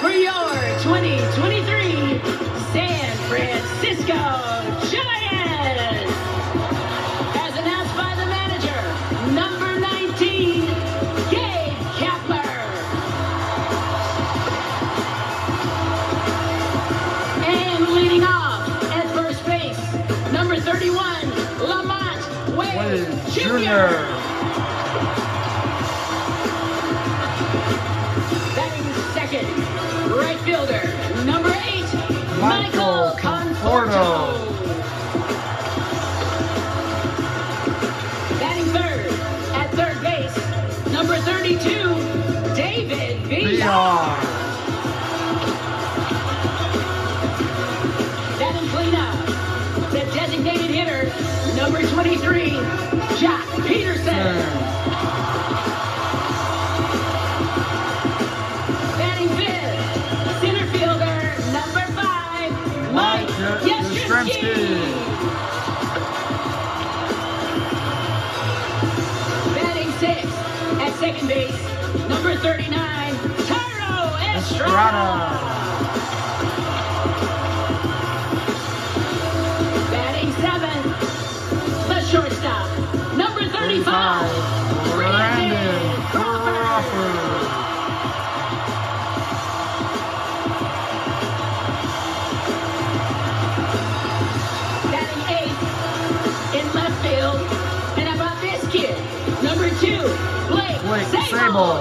for your 2023 San Francisco Giants. As announced by the manager, number 19, Gabe Kapler. And leading off at first base, number 31, Lamont Wade Jr. Batting second, right fielder, number 8, Michael Conforto. Batting third, at third base, number 32, David Villar. Batting cleanup, the designated hitter, number 23, Jack Peterson. Batting fifth, center fielder, number 5, Mike Yastrzemski. Batting sixth, at second base, number 39, Thairo Estrada. Batting seventh, the shortstop, number 35, Brandon Crawford. Batting eighth, in left field, and how about this kid, number 2, Blake Sable.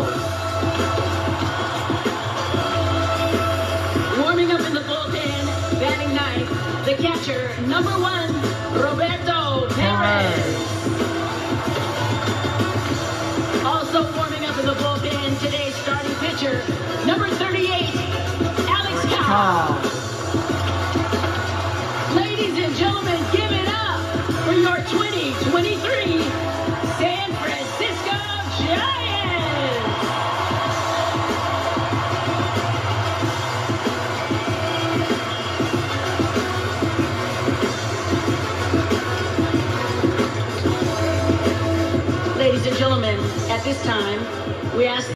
Warming up in the bullpen, batting ninth, the catcher, number 1, Roberto Perez. Also warming up in the bullpen, today's starting pitcher, number 38, Alex Cobb. Ladies and gentlemen, give it up for your 2023 San Francisco Giants. Ladies and gentlemen, at this time, we ask